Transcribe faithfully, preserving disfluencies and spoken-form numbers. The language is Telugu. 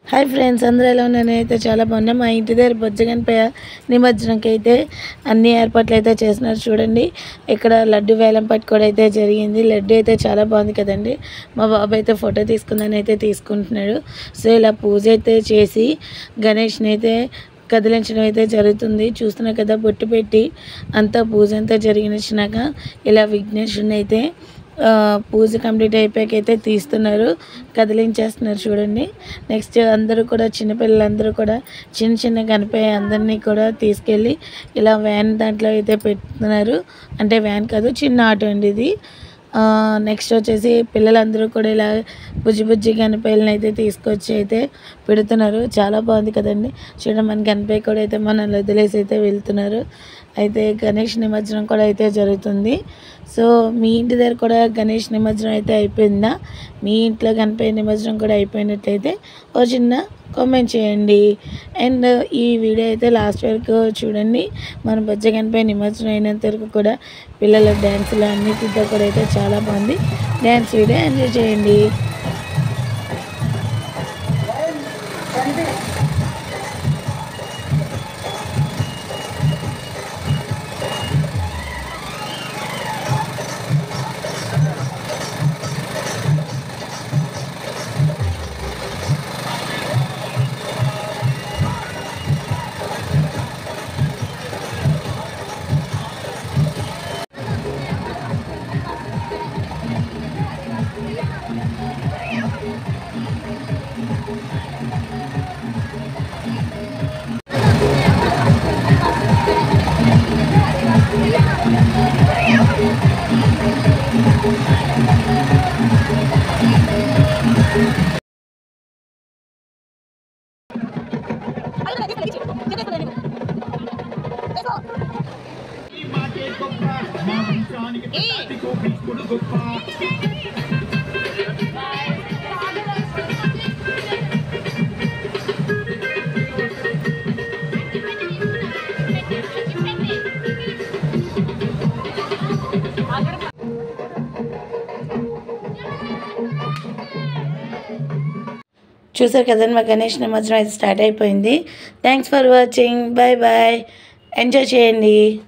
హాయ్ ఫ్రెండ్స్, అందరూ ఎలా ఉన్నారు? నేనైతే చాలా బాగున్నా. మా ఇంటి దగ్గర బొజ్జగనపై నిమజ్జనంకి అయితే అన్ని ఏర్పాట్లు అయితే చేస్తున్నారు. చూడండి, ఇక్కడ లడ్డు వేలం పట్టుకోవడం అయితే జరిగింది. లడ్డు అయితే చాలా బాగుంది కదండి. మా బాబు అయితే ఫోటో తీసుకుందని అయితే తీసుకుంటున్నాడు. సో ఇలా పూజ అయితే చేసి గణేష్ని అయితే కదిలించడం అయితే జరుగుతుంది. చూస్తున్నా కదా, బొట్టు పెట్టి అంతా పూజ అంతా జరిగినాక ఇలా విఘ్నేశ్వరుని అయితే పూజ కంప్లీట్ అయిపోయాక అయితే తీస్తున్నారు, కదిలించేస్తున్నారు. చూడండి, నెక్స్ట్ అందరూ కూడా చిన్నపిల్లలందరూ కూడా చిన్న చిన్న గణపతి అందరినీ కూడా తీసుకెళ్ళి ఇలా వ్యాన్ దాంట్లో అయితే పెడుతున్నారు. అంటే వ్యాన్ కాదు, చిన్న ఆటో అండి ఇది. నెక్స్ట్ వచ్చేసి పిల్లలందరూ కూడా ఇలా బుజ్జి బుజ్జి గణపతులను అయితే తీసుకొచ్చి అయితే పెడుతున్నారు. చాలా బాగుంది కదండి. చూడండి, మన గణపతి కూడా అయితే మనల్ని వదిలేసి అయితే వెళ్తున్నారు. అయితే గణేష్ నిమజ్జనం కూడా అయితే జరుగుతుంది. సో మీ ఇంటి దగ్గర కూడా గణేష్ నిమజ్జనం అయితే అయిపోయిందా? మీ ఇంట్లో గణపతి నిమజ్జనం కూడా అయిపోయినట్లయితే ఓ చిన్న కామెంట్ చేయండి. అండ్ ఈ వీడియో అయితే లాస్ట్ వరకు చూడండి. మన బొజ్జ గణపతి నిమజ్జనం అయినంత వరకు కూడా పిల్లల డ్యాన్సులు అన్నిటితో కూడా అయితే చాలా బాగుంది. డ్యాన్స్ వీడియో ఎంజాయ్ చేయండి. చూసారు కదండి, మా గణేష్ నిమజ్జనం అయితే స్టార్ట్ అయిపోయింది. Thanks for watching. Bye bye. Enjoy చేయండి.